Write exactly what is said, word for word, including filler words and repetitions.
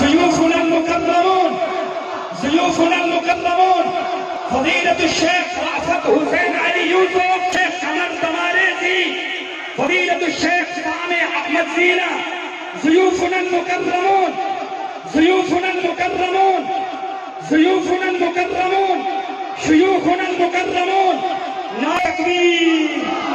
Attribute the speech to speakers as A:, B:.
A: ضيوفنا المكرمون ضيوفنا المكرمون فضيلة الشيخ رأفت حسین علی یوسف، شیخ قمر دماریزی، فضيلة الشيخ سامع احمد زینہ، ضيوفنا المكرمون ضيوفنا المكرمون ضيوفنا المكرمون شيوخنا المكرمون. نعرہ تکبیر.